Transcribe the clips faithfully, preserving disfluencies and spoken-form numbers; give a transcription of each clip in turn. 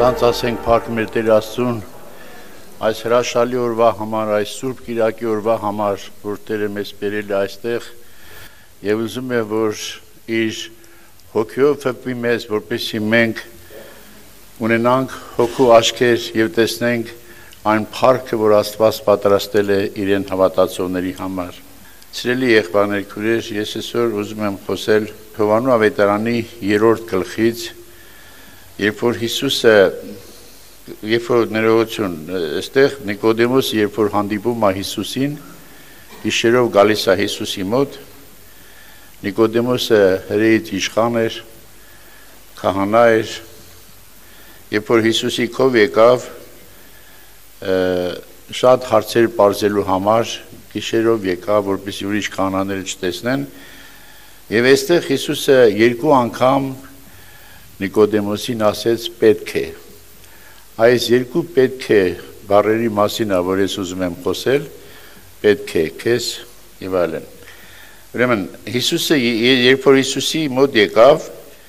Անձանց ասենք փառք մեր Տեր Աստծուն այս հրաշալի օրվա համար, այս Սուրբ Կիրակի օրվա համար, որ Տերը մեզ բերել է այստեղ եւ ուզում է, որ իր հոգիով ֆպի մեզ, որպեսզի մենք ունենանք հոգու աչքեր եւ տեսնենք այն փառքը, որ Աստված պատրաստել է իրեն հավատացողների համար։ Սիրելի եղբայրներ, քույրեր, ես այսօր ուզում եմ խոսել Հովհաննես ավետարանի երրորդ գլխից, երբ որ Հիսուսը, երբ որ ներողություն, այստեղ Նիկոդեմոսը, երբ որ հանդիպում է Հիսուսին, գիշերով գալիս է Հիսուսի մոտ, Նիկոդեմոսը հրեից իշխան էր, քահանա էր, երբ որ Հիսուսի քով եկավ, շատ հարցեր պարզելու համար, գիշերով եկավ, որպեսզի ուրիշ քահանաները չտեսնեն, եւ այստեղ Հիսուսը երկու անգամ Նիկոդեմոսին ասեց պետք է։ Այս երկու պետք է բառերի մասին է, որ ես ուզում եմ խոսել, պետք է, քեզ եւ այլն։ Ուրեմն Հիսուսը, երբ որ Հիսուսի մոտ եկավ,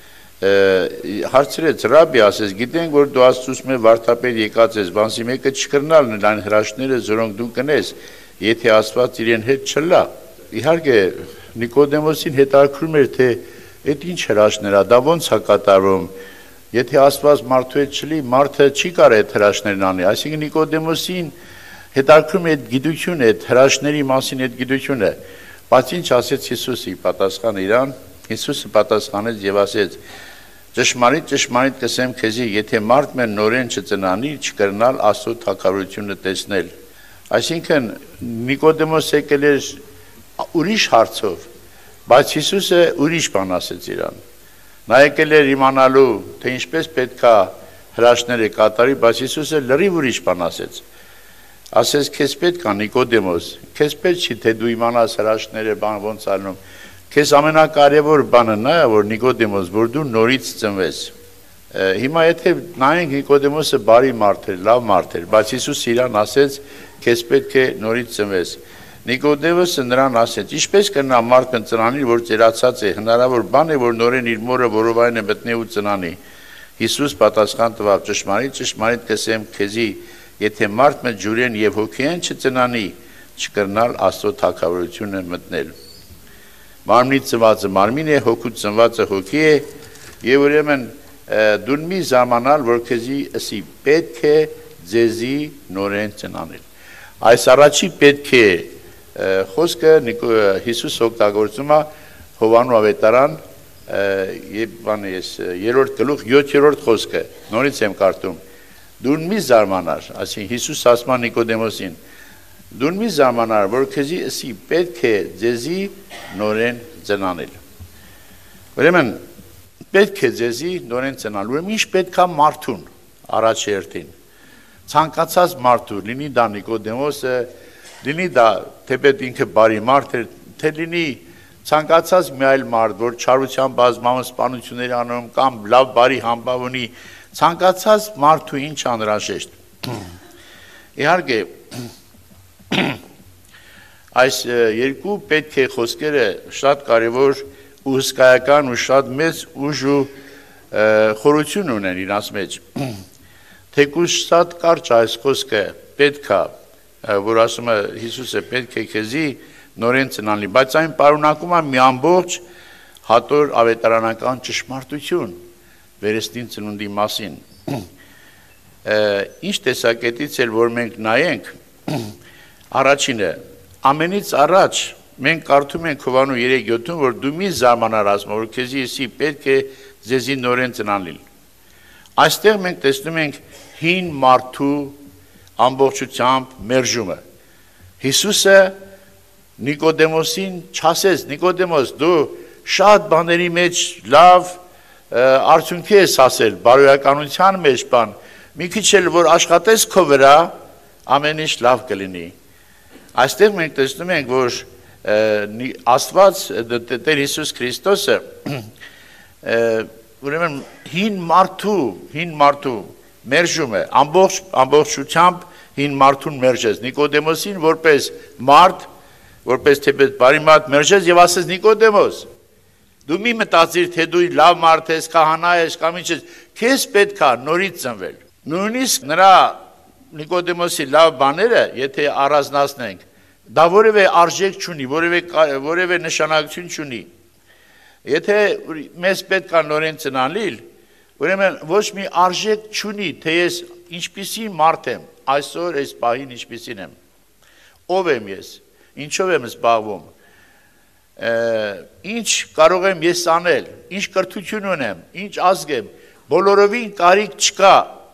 հարցրեց, ռաբի, ասեց, գիտենք, որ դու Աստծուց մեր վարդապետ եկած ես, բանսի մեկը չկրնալ այն հրաշքները, որոնք դու կնես, եթե Աստված իրեն հետ չլա։ Իհարկե Նիկոդեմոսին հետաքրում էր, թե այդ ինչ հրաշքներ է, դա ոնց է կատարվում, եթե Աստված մարդու հետ չլի, մարդը չի կարող այդ հրաշքներն անի, այսինքն Նիկոդեմոսին հետաքրում է այդ գիտությունը, այդ հրաշքների մասին այդ գիտությունը, բայց ինչ ասեց Հիսուսը պատասխան իրան, Հիսուսը պատասխանեց եւ ասեց. ճշմարիտ ճշմարիտ կսեմ քեզի, եթե մարդ մեն նորեն չծնանի, չկրնալ Աստծո թագավորությունը տեսնել։ Այսինքն Նիկոդեմոս եկել էր ուրիշ հարցով, բայց Հիսուսը ուրիշ բան ասեց իրան։ Նա եկել էր իմանալու, թե ինչպես պետք է հրաշքները կատարի, բայց Հիսուսը լրիվ ուրիշ բան ասեց։ Ասեց, քեզ պետք է Նիկոդեմոս, քեզ պետք չի, թե դու իմանաս հրաշքները բան ոնց անում։ Քեզ ամենակարևոր բանը նա է, որ Նիկոդեմոս, որ դու նորից ծնվես։ Հիմա եթե նայենք Նիկոդեմոսը բարի մարդ էր, լավ մարդ էր, բայց Հիսուսը իրան ասեց, քեզ պետք է նորից ծնվես։ Նիկոդեմոսը նրան ասեց. ինչպես կնա մարդը ծնանի, որ ծերացած է, հնարավոր բան է, որ նորեն իր մորը որովայն է մտնի ու ծնանի։ Հիսուս պատասխան տվավ. ճշմարիտ ճշմարիտ կսեմ քեզի, եթե մարդը ջուրեն եւ հոգին չծնանի, չկրնալ Աստծո թագավորությունը մտնել։ Մարմնի ծնվածը մարմին է, հոգու ծնվածը հոգի է, եւ ուրեմն դու մի զամանալ, որ քեզի ասի պետք է ձեզի նորեն ծնանել։ Այս առաջի պետք է խոսքը Հիսուս օգտագործում է Հովհաննես ավետարան երրորդ գլուխ յոթերորդ խոսքը, նորից եմ կարդում։ Դու մի զարմանար, այսինքն Հիսուս ասում է Նիկոդեմոսին, դու մի զարմանար, որ քեզի ասի պետք է ձեզի նորեն ծնանել։ Ուրեմն պետք է ձեզի նորեն ծնալ, ուրեմն ինչ պետք է մարդուն առաջ երթին։ Ցանկացած մարդու, լինի դա Նիկոդեմոսը, լինի դա թեպետ ինքը բարի մարդ էր, թե լինի ցանկացած մի այլ մարդ, որ չարության բազմամը սպանություններ անում կամ լավ բարի համբավ ունի, ցանկացած մարդու ինչ անհրաժեշտ։ Իհարկե այս երկու պետք է խոսքերը շատ կարևոր ու հսկայական ու շատ մեծ ուժ ու խորություն ունեն իրաց մեջ։ Թեկուզ շատ կարճ այս խոսքը պետք է, որ ասում է Հիսուսը պետք է քեզի նորեն ծնանալի, բայց այն պարունակում է մի ամբողջ հատոր ավետարանական ճշմարտություն վերստին ծնունդի մասին։ Ինչ տեսակետից էլ որ մենք նայենք, առաջինը, ամենից առաջ մենք կարդում ենք Հովհաննես երեք յոթում, որ դու մի զարմանար ասում, որ քեզի էսի պետք է ձեզի նորեն ծնանալ։ Այստեղ մենք տեսնում ենք հին մարդու ամբողջությամբ մերժումը։ Հիսուսը Նիկոդեմոսին չասեց, Նիկոդեմոս, դու շատ բաների մեջ լավ արդյունքի ես ասել, բարոյականության մեջ բան, մի քիչ էլ որ աշխատես քո վրա, ամեն ինչ լավ կլինի։ Այստեղ մենք տեսնում ենք, որ Աստված, Տեր Հիսուս Քրիստոսը, ուրեմն հին մարդու, հին մարդու մերժում է, ամբողջ ամբողջությամբ հին մարդուն մերժեց, Նիկոդեմոսին որպես մարդ, որպես թեպետ բարի մարդ մերժեց եւ ասեց Նիկոդեմոս, Դու մի մտածիր, թե դու լավ մարդ ես, քահանա ես, կամ ինչ ես, քեզ պետք է նորից ծնվել։ Նույնիսկ նրա Նիկոդեմոսի լավ բաները, եթե առանձնացնենք, դա որևէ արժեք չունի, որևէ որևէ նշանակություն չունի։ Եթե մեզ պետք է նորեն ծնանլիլ, ուրեմն ոչ մի արժեք չունի, թե ես ինչպիսի մարդ եմ, այսօր այս պահին ինչպիսին եմ։ Ով եմ ես, ինչով եմ զբաղվում, ինչ կարող եմ ես անել, ինչ կրթություն ունեմ, ինչ ազգ եմ, բոլորովին կարիք չկա,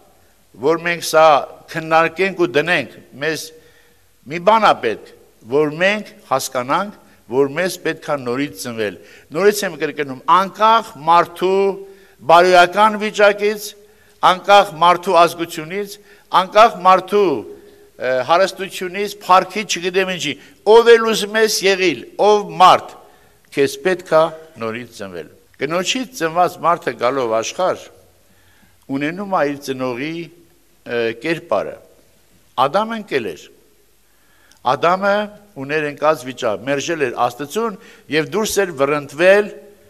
որ մենք սա քննարկենք ու դնենք, մեզ մի բան է պետք, որ մենք հասկանանք, որ մեզ պետք է նորից ծնվել։ Նորից եմ կրկնում, անկախ մարդու բարոյական վիճակից, անկախ մարդու ազգությունից, անկախ մարդու հարստությունից, փառքի չգիտեմ ինչի, ով էլ ուզում ես եղիլ, ով մարդ, քեզ պետք է նորից ծնվել։ Կնոջից ծնված մարդը գալով աշխարհ ունենում է իր ծնողի կերպարը։ Ադամը ընկել էր։ Ադամը ուներ ընկած վիճակ, մերժել էր Աստծուն եւ դուրս էր վռնդվել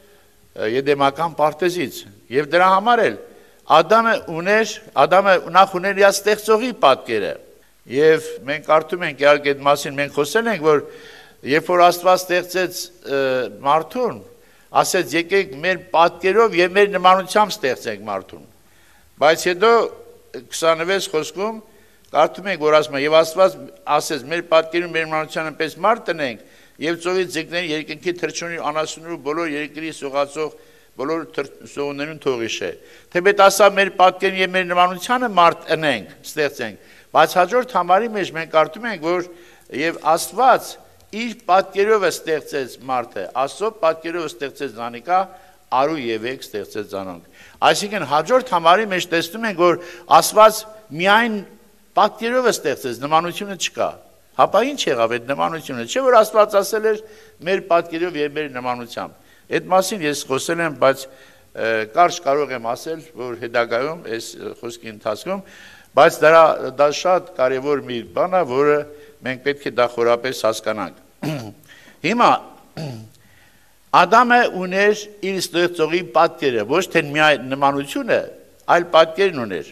Եդեմական պարտեզից։ Եվ դրա համար էլ Ադամը ուներ, Ադամը նախ ուներ իր ստեղծողի պատկերը։ Եվ մենք կարդում ենք իհարկե այդ մասին մենք խոսել ենք, որ երբ որ Աստված ստեղծեց մարդուն, ասեց եկեք մեր պատկերով եւ մեր նմանությամբ ստեղծենք մարդուն։ Բայց հետո քսանվեց խոսքում կարդում ենք, որ ասում է եւ Աստված ասեց մեր պատկերում մեր նմանությանը պես մարդ տնենք եւ ծովի ձկների երկնքի թռչունի անասունու բոլոր երկրի սողացող բոլոր սողուններուն թողիշե։ Թեպետ ասա մեր պատկերին եւ մեր նմանությանը մարդ ընենք, ստեղծենք։ Բայց հաջորդ համարի մեջ մենք կարդում ենք, որ եւ Աստված իր պատկերով ստեղծեց մարդը, Աստծո պատկերով ստեղծեց Զանիկա, արու եւ եք ստեղծեց Զանոնք։ Այսինքն հաջորդ համարի մեջ տեսնում ենք, որ Աստված միայն պատկերով ստեղծեց, նմանությունը չկա։ Հապա ինչ եղավ այդ նմանությունը, չէ՞ որ Աստված ասել էր մեր պատկերով եւ մեր նմանությամբ։ Այդ մասին ես խոսել եմ, բայց կարճ կարող եմ ասել, որ հետագայում այս խոսքի ընթացքում, բայց դա դա շատ կարևոր մի բան է, որը մենք պետք է դա խորապես հասկանանք։ Հիմա Ադամը ուներ իր ստեղծողի պատկերը, ոչ թե միայն նմանությունը, այլ պատկերն ուներ։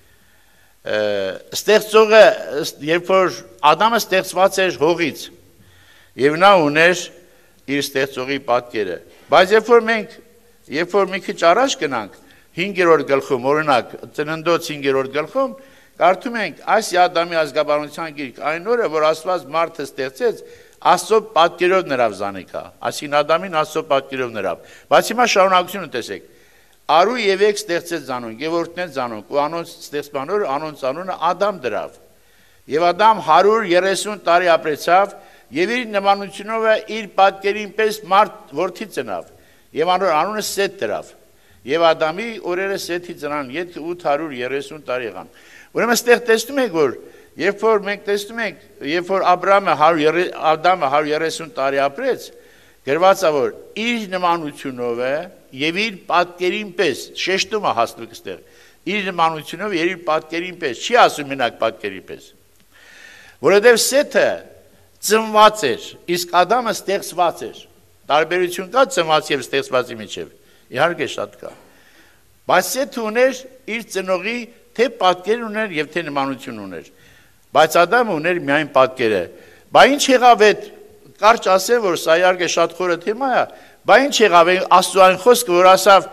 Ստեղծողը, երբ որ Ադամը ստեղծված էր հողից, եւ նա ուներ իր ստեղծողի պատկերը։ Բայց երբ որ մենք, երբ որ մի քիչ առաջ գնանք, հինգերորդ գլխում, օրինակ, Ծննդոց հինգերորդ գլխում, կարդում ենք այս Ադամի ազգաբանության գիրք, այն օրը, որ Աստված մարդը ստեղծեց, Աստծո պատկերով նրան Զանիկա, այսինքն Ադամին Աստծո պատկերով նրան։ Բայց հիմա շարունակությունը տեսեք։ Արու եւ եք ստեղծեց Զանոնք, Գևորգն Զանոնք, ու անոնց ստեղծման օրը անոնց անունը Ադամ դրավ։ Եվ Ադամ հարյուր երեսուն տարի ապրեցավ, եւ իր նմանությունով իր պատկերին պես մարդ որդի ծնավ, եւ անոր անունը Սեթ դրավ։ Եվ Ադամի օրերը Սեթի ծնան յետ ութ հարյուր երեսուն տարի եղան։ Ուրեմն այստեղ տեսնում եք, որ երբ որ մենք տեսնում ենք, երբ որ Աբրահամը Ադամը հարյուր երեսուն տարի ապրեց, գրված է, որ իր նմանությունով է եւ իր պատկերին պես, շեշտում է հաստուկ այստեղ, իր նմանությունով եւ իր պատկերին պես, չի ասում մենակ պատկերի պես։ Որովհետեւ Սեթը ծնված էր, իսկ Ադամը ստեղծված էր։ Տարբերություն կա ծնված եւ ստեղծվածի միջեւ։ Իհարկե շատ կա։ Բայց Սեթը ուներ իր ծնողի թե պատկեր ուներ եւ թե նմանություն ուներ։ Բայց Ադամը ուներ միայն պատկերը։ Բա ինչ եղավ այդ կարճ ասեմ, որ սա իհարկե շատ խորը թեմա է, բա ինչ եղավ Աստծո այն խոսքը, որ ասավ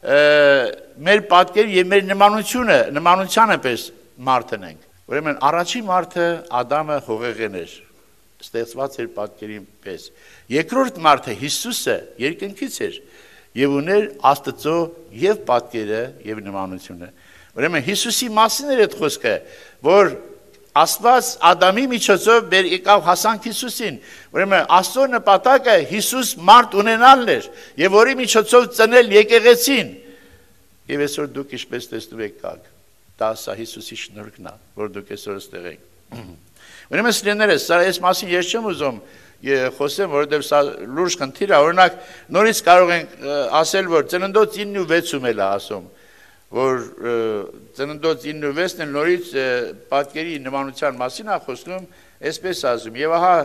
մեր պատկերը եւ մեր նմանությունը, նմանությանը պես մարդն ենք։ Ուրեմն առաջին մարդը Ադամը հողեղեն էր, ստեղծված էր պատկերին պես։ Երկրորդ մարդը Հիսուսը երկնքից էր եւ ուներ Աստծո եւ պատկերը եւ նմանությունը։ Ուրեմն Հիսուսի մասին էր այդ խոսքը, որ Աստված Ադամի միջոցով բեր եկավ հասանք Հիսուսին։ Ուրեմն Աստծո նպատակը Հիսուս մարդ ունենալն էր եւ որի միջոցով ծնել եկեղեցին։ Եվ այսօր դուք ինչպես տեսնում եք կաք, դա սա Հիսուսի շնորհքն է, որ դուք այսօր ստեղ եք։ Ուրեմն սիրելիներս, սա այս մասին ես չեմ ուզում խոսեմ, որովհետեւ սա լուրջ խնդիր է։ Օրինակ, նորից կարող ենք ասել, որ Ծննդոց ինը ու վեցում էլ է ասում, որ Ծննդոց ինը ու վեցն էլ նորից պատկերի նմանության մասին է խոսում, այսպես ասում։ Եվ ահա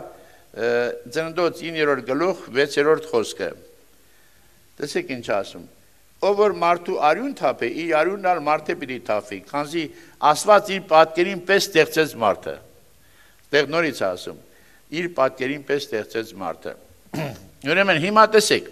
Ծննդոց իններորդ գլուխ վեցերորդ խոսքը։ Տեսեք ինչ ասում։ ով որ մարդու արյուն թափե, իր արյունն ալ մարդը պիտի թափի, քանզի Աստված իր պատկերին պես ստեղծեց մարդը։ Դեռ նորից ասում, իր պատկերին պես ստեղծեց մարդը։ Ուրեմն հիմա տեսեք։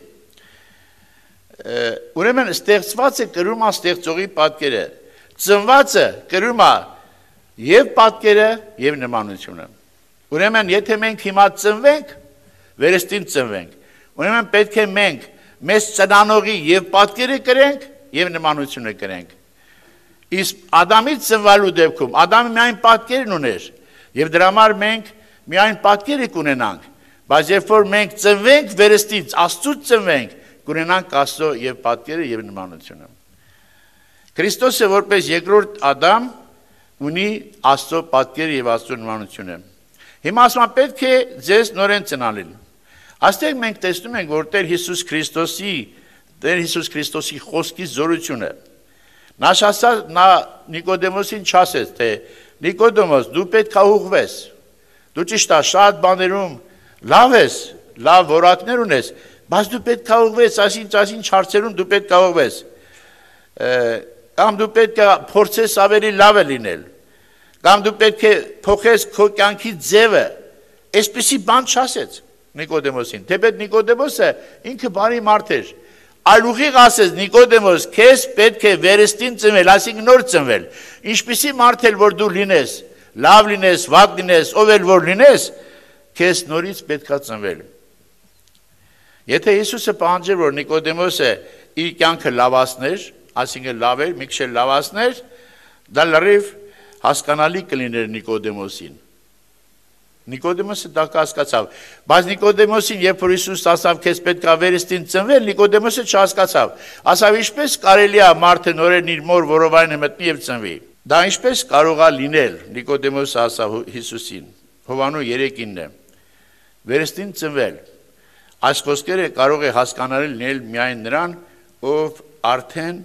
Ուրեմն ստեղծվածը կրում է ստեղծողի պատկերը, ծնվածը կրում է եւ պատկերը եւ նմանությունը։ Ուրեմն եթե մենք հիմա ծնվենք, վերստին ծնվենք, ուրեմն պետք է մենք մեզ ծնանողի եւ պատկերը կրենք եւ նմանությունը կրենք։ Իսկ Ադամից ծնվալու դեպքում Ադամը միայն պատկերն ուներ եւ դրա համար մենք միայն պատկերը կունենանք, բայց երբ որ մենք ծնվենք վերստից, Աստծուց ծնվենք, կունենանք Աստծո եւ պատկերը եւ նմանությունը։ Քրիստոսը որպես երկրորդ Ադամ ունի Աստծո պատկերը եւ Աստծո նմանությունը։ Հիմա ասում պետք է ձեզ նորեն ծնալին։ Աստեղ մենք տեսնում ենք, որ Տեր Հիսուս Քրիստոսի, Տեր Հիսուս Քրիստոսի խոսքի զորությունը։ Նա ասա, նա Նիկոդեմոսին չասեց, թե Նիկոդեմոս, դու պետք է ուղղվես։ Դու ճիշտ է, շատ բաներում լավ ես, լավ որակներ ունես, բայց դու պետք է ուղղվես, այսինչ այսինչ հարցերում դու պետք է ուղղվես։ Կամ դու պետք է փորձես ավելի լավը լինել։ Կամ դու պետք է փոխես քո կյանքի ձևը։ Այսպեսի բան չասեց Նիկոդեմոսին, թեպետ Նիկոդեմոսը ինքը բարի մարդ էր, այլ ուղիղ ասեց Նիկոդեմոս, քեզ պետք է վերստին ծնվել, այսինքն նոր ծնվել, ինչպիսի մարդ էլ որ դու լինես, լավ լինես, վատ լինես, ով էլ որ լինես, քեզ նորից պետք է ծնվել։ Եթե Հիսուսը պահանջեր, որ Նիկոդեմոսը իր կյանքը լավացներ, այսինքն լավ էր, մի քիչ լավացներ, դա լրիվ հասկանալի կլիներ Նիկոդեմոսին։ Նիկոդեմոսը դա կհասկացավ, բայց Նիկոդեմոսին, երբ որ Հիսուս ասավ, քեզ պետք է վերստին ծնվել, Նիկոդեմոսը չհասկացավ, ասավ, ինչպես կարելի է մարդը նորեն իր մոր որովայնը մտնի եւ ծնվի։ Դա ինչպես կարող է լինել, Նիկոդեմոսը ասավ Հիսուսին, Հովանու երեքինն է, վերստին ծնվել։ Այս խոսքերը կարող է հասկանալի լինել միայն նրան, ով արդեն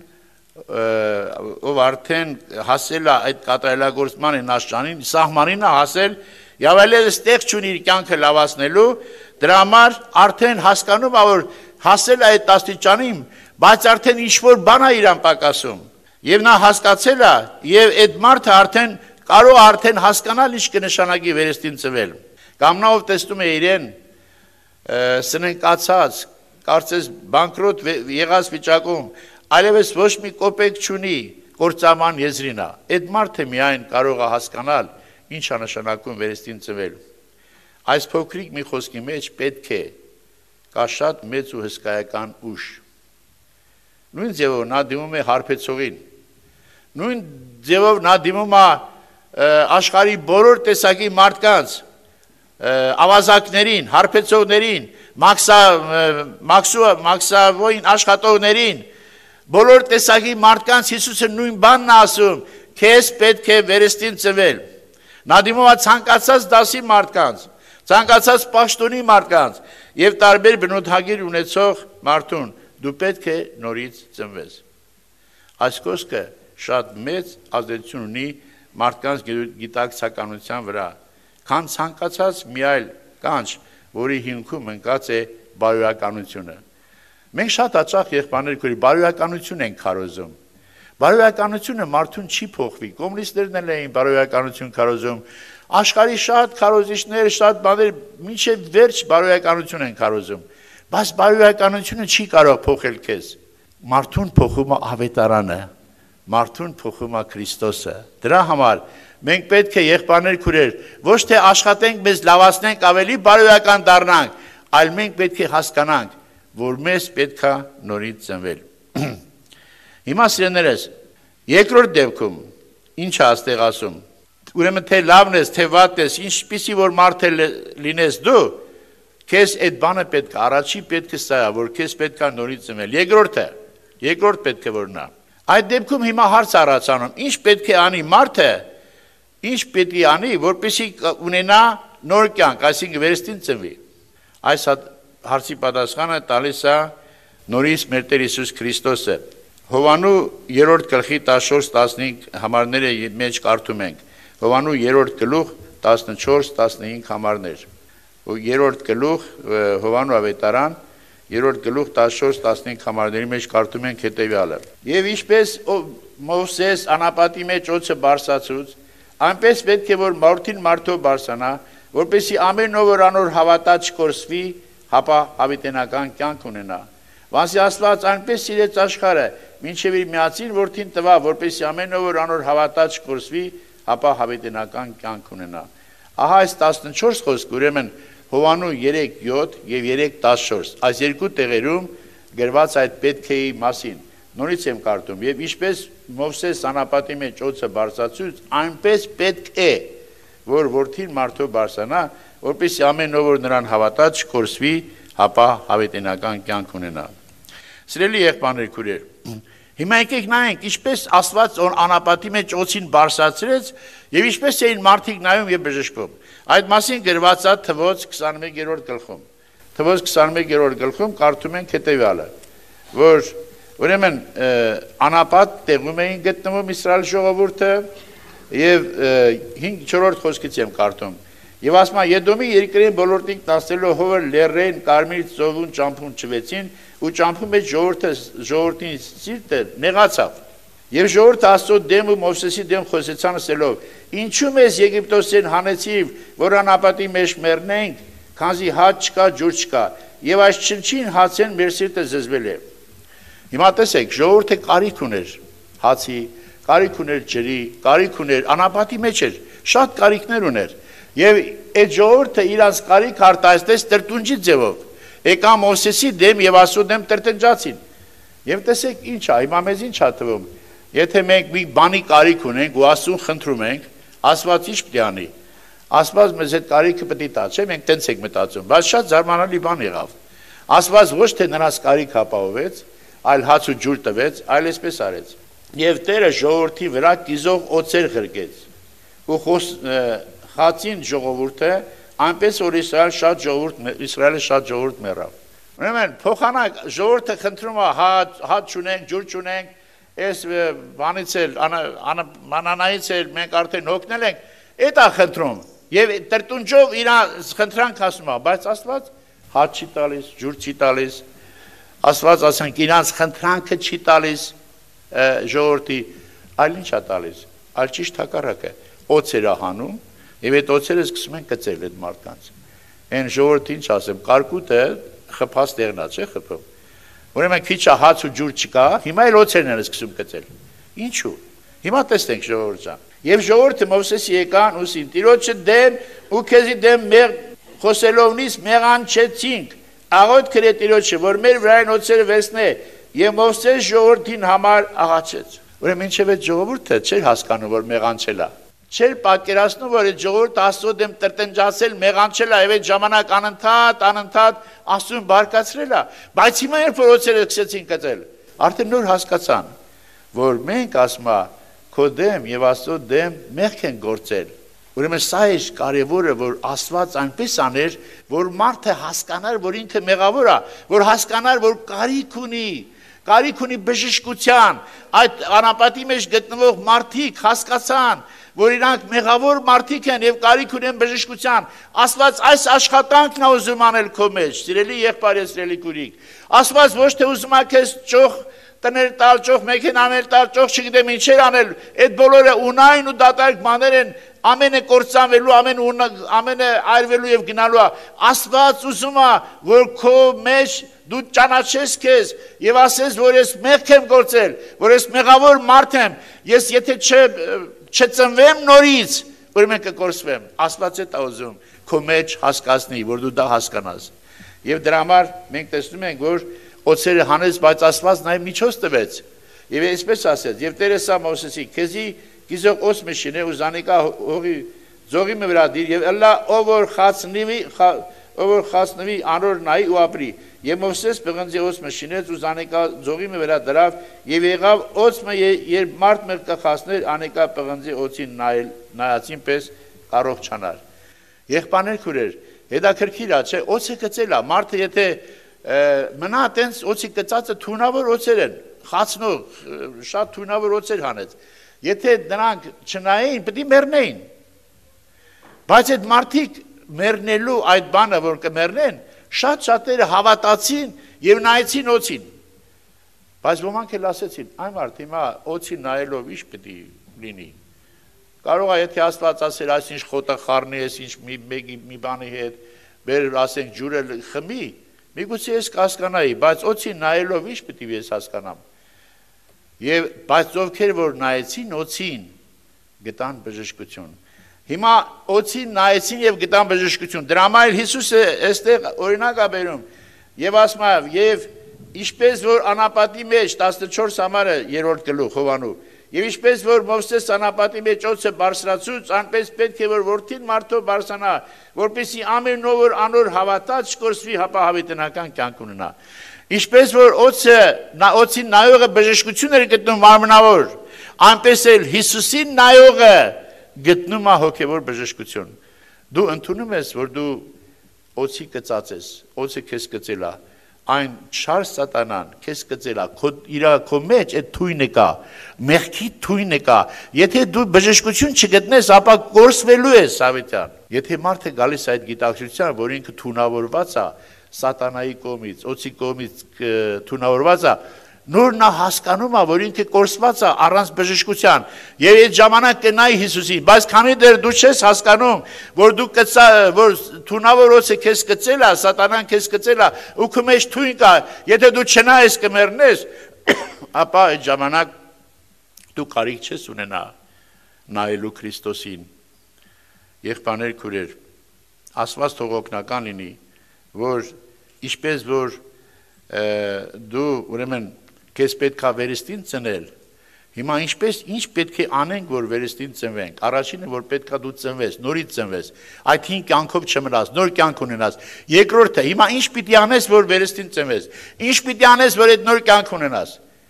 ով արդեն հասել է այդ կատարելագործման նաշճանին, սահմանին է հասել եւ այլևս տեղ չունի իր կյանքը լավացնելու, դրա համար արդեն հասկանում է, որ հասել է այդ աստիճանին, բայց արդեն ինչ-որ բան է իրան պակասում։ Եվ նա հասկացել է, եւ այդ մարդը արդեն կարող է արդեն հասկանալ ինչ կնշանակի վերստին ծնվել։ Կամ նա ով տեսնում է իրեն սննկացած, կարծես բանկրոտ եղած վիճակում, այլևս ոչ մի կոպեկ չունի, կործաման եզրին է։ Այդ մարդը միայն կարող է հասկանալ ինչ է նշանակում վերստին ծնվել։ Այս փոքրիկ մի խոսքի մեջ պետք է կա շատ մեծ ու հսկայական ուժ։ Նույն ձևով նա դիմում է հարբեցողին։ Նույն ձևով նա դիմում է աշխարհի բոլոր տեսակի մարդկանց, ավազակներին, հարբեցողներին, մաքսավոյին աշխատողներին, բոլոր տեսակի մարդկանց Հիսուսը նույն բանն է ասում, քեզ պետք է վերստին ծնվել։ Նա դիմում է ցանկացած դասի մարդկանց, ցանկացած պաշտոնի մարդկանց եւ տարբեր բնութագիր ունեցող մարդուն, դու պետք է նորից ծնվես։ Այս խոսքը շատ մեծ ազդեցություն ունի մարդկանց գիտակցականության վրա, քան ցանկացած մի այլ կանչ, որի հիմքում ընկած է բարոյականությունը։ Մենք շատ հաճախ եղբայրներ քուրի բարոյականություն ենք քարոզում։ Բարոյականությունը մարդուն չի փոխվի, կոմունիստներն էլ էին բարոյականություն քարոզում, աշխարհի շատ քարոզիչներ, շատ բաներ մինչև վերջ բարոյականություն են քարոզում, բայց բարոյականությունը չի կարող փոխել քեզ։ Մարդուն փոխում է ավետարանը, մարդուն փոխում է Քրիստոսը։ Դրա համար մենք պետք է եղբայրներ քուրեր, ոչ թե աշխատենք մեզ լավացնենք ավելի բարոյական դառնանք, այլ մենք պետք է հասկանանք, որ մեզ պետք է նորից ծնվել։ Հիմա սիրելիներս, երկրորդ դեպքում ինչ է աստեղ ասում։ Ուրեմն թե լավն ես, թե վատ ես, ինչպիսի որ մարդ լինես դու, քեզ այդ բանը պետք է, առաջի պետք է սա, որ քեզ պետք է նորից ծնվել։ Երկրորդը, երկրորդ պետք է որ նա։ Այդ դեպքում հիմա հարց առաջանում, ինչ պետք է անի մարդը, ինչ պետք է անի, որպեսզի ունենա նոր կյանք, այսինքն վերստին ծնվի։ Այս հարցի պատասխանը տալիս է նորից մեր Տեր Հիսուս Քրիստոսը։ Հովանու երրորդ գլխի տասնչորս տասնհինգ համարները մեջ կարդում ենք։ Հովանու երրորդ գլուխ տասնչորս տասնհինգ համարներ։ Երրորդ գլուխ Հովանու ավետարան երրորդ գլուխ տասնչորս տասնհինգ համարների մեջ կարդում ենք հետևյալը. Եվ ինչպես Մովսես անապատի մեջ օձը բարձրացուց, այնպես պետք է որ մարդին մարդով բարձրանա, որպեսզի ամեն ով որ անոր հավատա չկորսվի, հապա հավիտենական կյանք ունենա։ Վասի Աստված այնպես սիրեց աշխարհը, մինչև իր միածին որդին տվա, որպեսզի ամեն ով որ անոր հավատա չկորսվի, հապա հավիտենական կյանք ունենա։ Ահա այս տասնչորս խոսք ուրեմն Հովանու երեք յոթ եւ երեք տասնչորս այս երկու տեղերում գրված այդ պետքեի մասին նորից եմ կարդում եւ ինչպես Մովսես անապատի մեջ օձը բարձրացուց այնպես պետք է որ որդին մարդով բարձրանա որպեսզի ամեն ով որ նրան հավատա չկորսվի հապա հավիտենական կյանք ունենա Սիրելի եղբայրներ քույրեր Հիմա եկեք նայենք ինչպես Աստված անապատի մեջ օձին բարձրացրեց եւ ինչպես էին մարդիկ նայում եւ բժշկվում Այդ մասին գրված է Թվոց քսանմեկերորդ գլխում։ Թվոց քսանմեկերորդ գլխում կարդում ենք հետևյալը, որ ուրեմն անապատ տեղում էին գտնվում Իսրայել ժողովուրդը եւ հինգ-չորրորդ խոսքից եմ կարդում։ Եվ ասում է Եդոմի երկրին բոլորտիկ տասելով հովը լեռեն կարմիր ծովուն ճամփուն չվեցին ու ճամփու մեջ ժողովուրդը ժողովրդին սիրտը նեղացավ։ Եվ ժողովուրդը Աստծո դեմ ու Մովսեսի դեմ խոսեցան ասելով. Ինչու մեզ Եգիպտոսին հանեցիվ, որ անապատի մեջ մեռնենք, քանզի հաց չկա, ջուր չկա, եւ այս չնչին հացեն մեր սիրտը զզվել է։ Հիմա տեսեք, ժողովուրդը կարիք ուներ հացի, կարիք ուներ ջրի, կարիք ուներ անապատի մեջ էր, շատ կարիքներ ուներ։ Եվ այդ ժողովուրդը իրանց կարիք արտահայտեց տրտունջի ձևով։ Եկա Մովսեսի դեմ եւ Աստծո դեմ տրտնջացին։ Եվ տեսեք ինչ է, հիմա մեզ ինչ է թվում Եթե մենք մի բանի կարիք ունենք ու Աստծուն խնդրում ենք, Աստված ինչ պետք է անի։ Աստված մեզ այդ կարիքը պետք է տա, չէ՞, մենք տենց ենք մտածում, բայց շատ զարմանալի բան եղավ։ Աստված ոչ թե նրանց կարիք ապահովեց, այլ հաց ու ջուր տվեց, այլ այսպես արեց։ Եվ Տերը ժողովրդի վրա կիզող օձեր ղրկեց։ Ու խացին ժողովուրդը, այնպես որ Իսրայել շատ ժողովուրդ Իսրայելը շատ ժողովուրդ մեռավ։ Ուրեմն փոխանակ ժողովուրդը խնդրում է հաց, հաց չունենք, ջուր չունենք Ես բանից էլ, մանանայից էլ մենք արդեն հոգնել ենք, էդ է խնդրում, և տրտունջով իրանց խնդրանք ասում է, բայց Աստված հաց չի տալիս, ջուր չի տալիս, Աստված ասենք իրանց խնդրանքը չի տալիս ժողովրդի, այլ ինչ է տալիս, այլ ճիշտ հակառակը, օձեր է հանում, և այդ օձերը սկսում են կծել այդ մարդկանց, այն ժողովրդի ինչ ասեմ, կարկուտը խփած տեղն է, չէ խփում, Ուրեմն քիչ հաց ու ջուր չկա, հիմա էլ օձերն են սկսում կծել։ Ինչու։ Հիմա տեսնենք ժողովուրդ ջան։ Եվ ժողովուրդը Մովսեսի եկան ու սին Տիրոջը դեմ ու քեզի դեմ մեր խոսելովնից մեղանչեցինք։ Աղոթ քրե Տիրոջը, որ մեր վրային օձերը վերցնե, եւ Մովսես ժողովրդին համար աղաչեց։ Ուրեմն ինչեւ այդ ժողովուրդը չէր հասկանում, որ մեղանչել է։ Չէր պատկերացնում, որ այդ ժողովուրդը Աստծո դեմ տրտնջացել, մեղանչել է, եւ այդ ժամանակ անընդհատ, անընդհատ Աստծուն բարկացրել է, բայց հիմա երբ որ օձերը սկսեցին կծել, արդեն նոր հասկացան, որ մենք ասում է, քո դեմ եւ Աստծո դեմ մեղք են գործել։ Ուրեմն սա է կարևորը, որ Աստված այնպես աներ, որ մարդը հասկանար, որ ինքը մեղավոր է, որ հասկանար, որ կարիք ունի, կարիք ունի բժշկության, այդ անապատի մեջ գտնվող մարդիկ հասկացան, որ իրանք մեղավոր մարդիկ են եւ կարիք ունեն բժշկության։ Աստված այս աշխատանքն է ուզում անել քո մեջ, սիրելի եղբայր, սիրելի քույրիկ։ Աստված ոչ թե ուզում է քեզ ճոխ տներ տալ, ճոխ մեքենաներ տալ, ճոխ չգիտեմ ինչեր անել, այդ բոլորը ունայն ու դատարկ բաներ են, ամենը կործանվելու, ամենը ամենը այրվելու եւ գնալու է։ Աստված ուզում է, որ քո մեջ դու ճանաչես քեզ եւ ասես, որ ես մեղք եմ գործել, որ ես մեղավոր մարդ եմ, ես եթե չէ չծնվեմ նորից, ուրեմն կկորսվեմ։ Աստված է դա ուզում քո մեջ հասկացնի, որ դու դա հասկանաս։ Եվ դրա համար մենք տեսնում ենք, որ օձերը հանեց, բայց Աստված նաև միջոց տվեց։ Եվ այսպես ասեց, եւ Տերը սա Մովսեսի, քեզի գիզող օձ մշինե ու զանիկա հողի ձողի մը վրա դիր եւ ըլլա ով որ խացնվի, ով որ խացնվի անոր նայի ու ապրի։ Եվ Մովսես պղնձի օձ մշինեց ու զանիկա ձողի մը վրա դրավ եւ եղավ օձ մը երբ մարդ մը կխացներ անիկա պղնձի օձին նայել նայածին պես առողջանար։ Եղբայրներ քուրեր, հետաքրքիր է, չէ՞, օձը կծել է, մարդը եթե մնա տենց օձի կծածը թունավոր օձեր են, խացնող, շատ թունավոր օձեր հանեց։ Եթե նրանք չնայեին, պետք է մեռնեին։ Բայց այդ մարդիկ մեռնելու այդ բանը, որ կմեռնեն, շատ շատերը հավատացին եւ նայեցին օծին։ Բայց ոմանք էլ ասեցին, այ մարդ, հիմա օծին նայելով ի՞նչ պետք է լինի։ Կարող է եթե Աստված ասեր, այսինչ խոտը խառնի, այսինչ մի մեկի մի բանի հետ, բեր ասենք ջուրը խմի, միգուցե ես կհասկանայի, բայց օծին նայելով ի՞նչ պետք է ես հասկանամ։ Եվ բայց ովքեր որ նայեցին օծին, գտան բժշկություն։ Հիմա օծին նայեցին եւ գտան բժշկություն։ Դրա համար Հիսուսը այստեղ օրինակ է բերում եւ ասում է եւ ինչպես որ անապատի մեջ տասնչորս համարը երրորդ գլուխ Հովանու եւ ինչպես որ Մովսես անապատի մեջ օծը բարձրացուց, անպես պետք է որ որդին մարդով բարձրանա, որպեսզի ամեն ով որ անոր հավատա չկորսվի, հապա հավիտենական կյանք ունենա։ Ինչպես որ օծը օծին նայողը բժշկություն էր գտնում մարմնավոր, այնպես էլ Հիսուսին նայողը գտնում է հոգևոր բժշկություն։ Դու ընդունում ես, որ դու օծի կծած ես, օծը քեզ կծել է, այն չար սատանան քեզ կծել է, քո իրա քո մեջ այդ թույնը կա, մեղքի թույնը կա։ Եթե դու բժշկություն չգտնես, ապա կորսվելու ես ավետյան։ Եթե մարդը գալիս այդ գիտակցության, որ ինքը թունավորված է սատանայի կողմից, օծի կողմից թունավորված է, նոր նա հասկանում է, որ ինքը կորսված է առանց բժշկության, եւ այդ ժամանակ կնայի Հիսուսին, բայց քանի դեռ դու չես հասկանում, որ դու կծա, որ թունավոր օծը քեզ կծել է, սատանան քեզ կծել է, ու քո մեջ թույն կա, եթե դու չնայես կմեռնես, ապա այդ ժամանակ դու կարիք չես ունենա նայելու Քրիստոսին։ Եղբայրներ, քույրեր, Աստված թող օգնական լինի, որ ինչպես որ դու ուրեմն քեզ պետք է վերստին ծնել, հիմա ինչպես ինչ պետք է անենք, որ վերստին ծնվենք։ Առաջինը, որ պետք է դու ծնվես, նորից ծնվես, այդ հին կյանքով չմնաս, նոր կյանք ունենաս։ Երկրորդը, հիմա ինչ պիտի անես, որ վերստին ծնվես, ինչ պիտի անես, որ այդ նոր կյանք ունենաս։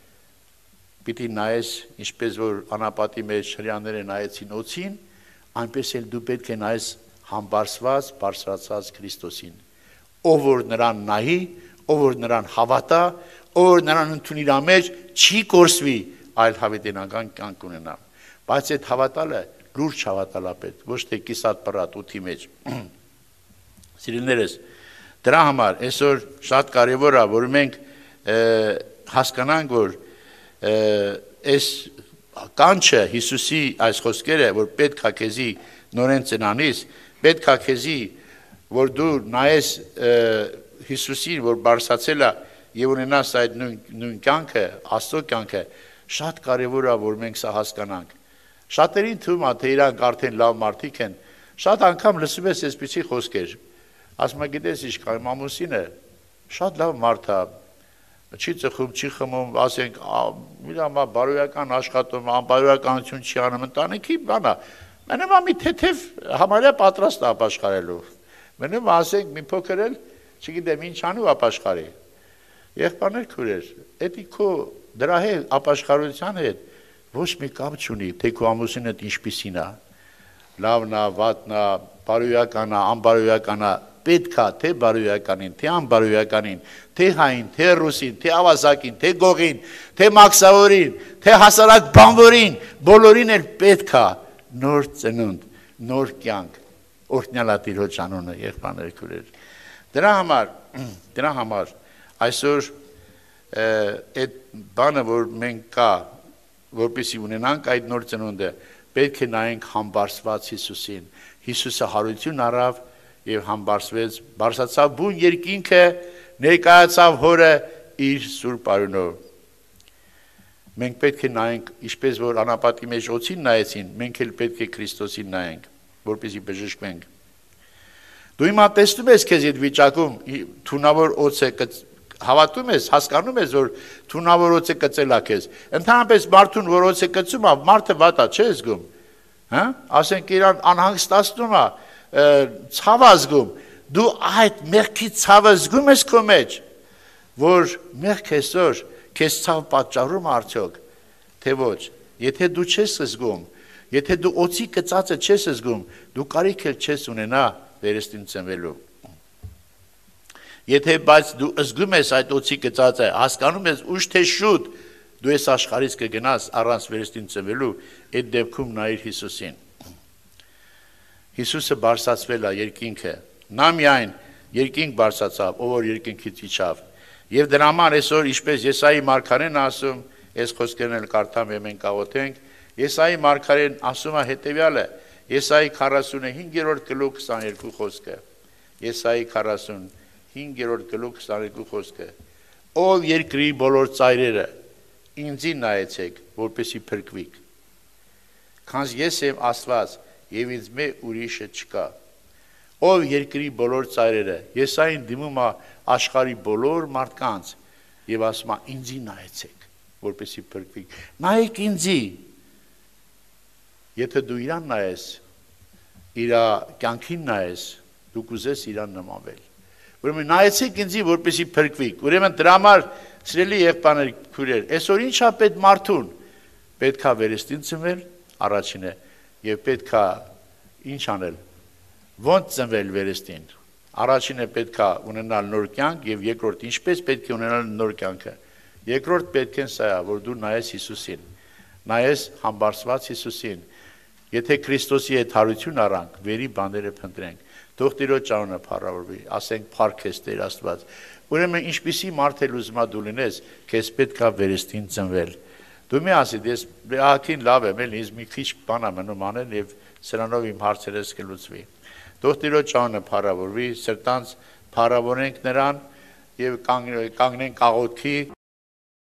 Պիտի նայես, ինչպես որ անապատի մեջ հրեաները նայեցին օծին, այնպես էլ դու պետք է նայես համբարձված, բարձրացած Քրիստոսին, ով որ նրան նայի, ով որ նրան հավատա, ով որ նրան ընդունի իր մեջ, չի կորսվի, այլ հավիտենական կյանք ունենա։ Բայց այդ հավատալը լուրջ հավատալա պետք, ոչ թե կիսատ պռատ ուտի մեջ։ Սիրելիներս, դրա համար այսօր շատ կարևոր է, որ մենք հասկանանք, որ այս կանչը Հիսուսի այս խոսքերը, որ պետք է քեզի նորեն ծնանիս, պետք է քեզի, որ դու նայես Հիսուսին, որ բարձրացել է եւ ունենաս այդ նույն կյանքը, Աստծո կյանքը, շատ կարևոր է, որ մենք սա հասկանանք։ Շատերին թվում է, թե իրանք արդեն լավ մարդիկ են, շատ անգամ լսում ես այսպիսի խոսքեր։ Ասում եմ, գիտես ինչ կա, իմ ամուսինը շատ լավ մարդ է, չի ծխում, չի խմում, ասենք, իր համա բարոյական աշխատում, անբարոյականություն չի անում, ընտանիքի բան է, մնում է մի թեթև համարյա պատրաստ է ապաշխարելու, մնում ասենք մի փոքր էլ, չգիտեմ ինչ անու ապաշխարի։ Եղբայրներ, քույրեր, էդի քո դրա հետ ապաշխարության հետ ոչ մի կապ չունի, թե քո ամուսինդ ինչպիսին է, լավն է, վատն է, բարոյական է, անբարոյական է, պետք է թե բարոյականին, թե անբարոյականին, թե հային, թե ռուսին, թե ավազակին, թե գողին, թե մաքսավորին, թե հասարակ բանվորին, բոլորին էլ պետք է նոր ծնունդ, նոր կյանք, օրհնյալ Տիրոջ անունը, եղբայրներ, քույրեր։ Դրա համար, դրա համար այսօր այդ բանը, որ մենք կա, որպեսզի ունենանք այդ նոր ծնունդը, պետք է նայենք համբարձված Հիսուսին։ Հիսուսը հարություն առավ եւ համբարձվեց, բարձրացավ բուն երկինքը, ներկայացավ Հորը իր սուրբ արյունով։ Մենք պետք է նայենք, ինչպես որ անապատի մեջ օծին նայեցին, մենք էլ պետք է Քրիստոսին նայենք, որպեսզի բժշկվենք։ Դու հիմա տեսնում ես քեզ այդ վիճակում թունավոր օծը հավատում ես, հասկանում ես, որ թունավոր օծը կծել է քեզ։ Ընդհանրապես մարդուն, որ օծը կծում է, մարդը վատ է, չէ՞ զգում։ Հա? Ասենք իրան անհանգստացնում է, ցավ է զգում։ Դու այդ մեղքի ցավը զգում ես քո մեջ, որ մեղք այսօր քեզ ցավ պատճառում արդյոք, թե ոչ։ Եթե դու չես զգում, եթե դու օծի կծածը չես զգում, դու կարիք էլ չես ունենա վերստին ծնվելու։ Եթե բայց դու զգում ես այդ օծի կծածը, հասկանում ես ուշ թե շուտ դու ես աշխարհից կգնաս առանց վերստին ծնվելու, այդ դեպքում նայիր Հիսուսին։ Հիսուսը բարձրացվել է երկինքը, նա միայն երկինք բարձրացավ, ով որ երկինքից իջավ, Եվ դրա համար այսօր ինչպես Եսայի մարգարեն ասում, այս խոսքերն էլ կարդամ եւ մենք աղոթենք, Եսայի մարգարեն ասում է հետեւյալը, Եսայի քառասունհինգերորդ գլուխ քսաներկու խոսքը, Եսայի քառասունհինգերորդ գլուխ քսաներկու խոսքը, ով երկրի բոլոր ծայրերը, ինձի նայեցեք, որպեսի փրկվիք, քանզի ես եմ Աստված եւ ինձ մե ուրիշը չկա, ով երկրի բոլոր ծայրերը, Եսային դիմում է աշխարհի բոլոր մարդկանց եւ ասում է ինձի նայեցեք, որպեսի փրկվիք, նայեք ինձի, եթե դու իրան նայես, իր կյանքին նայես, դու կուզես իրան նմանվել, ուրեմն նայեցեք ինձի, որպեսի փրկվիք, ուրեմն դրա համար սիրելի եղբայրներ, քույրեր, այսօր ինչա պետք մարդուն, պետքա վերստին ծնվել, առաջինը, եւ պետքա ինչ անել, ոնց ծնվել վերստին, առաջինը պետքա ունենալ նոր կյանք եւ երկրորդ ինչպես պետք է ունենալ նոր կյանքը, երկրորդ պետք է սա, որ դու նայես Հիսուսին, նայես համբարձված Հիսուսին, եթե Քրիստոսի հետ հարություն առանք, վերի բաները փնտրենք, թող Տիրոջ անունը փառավորվի, ասենք փառք քեզ Տեր Աստված, ուրեմն ինչպիսի մարդ էլ ուզում ես դու լինես, քեզ պետքա վերստին ծնվել, դու մի ասի, ես ահագին լավ եմ, էլ ինձ մի քիչ բան եմ մնում անել եւ սրանով իմ հարցերս կլուծվի, թող Տիրոջ անունը փառավորվի, սրտանց փառավորենք նրան եւ կանգնենք աղոթքի